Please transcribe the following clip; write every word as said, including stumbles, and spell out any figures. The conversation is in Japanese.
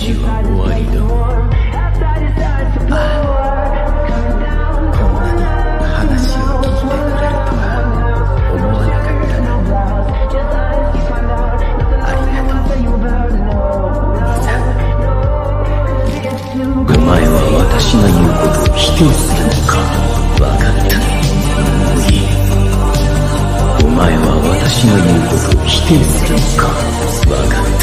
死は終わりだ。ああ、こんなに話を聞いてくれるとは思わなかったな。ありがとう、兄さん。お前は私の言うことを否定するのか。わかった。もういい。お前は私の言うことを否定するのか。わかった。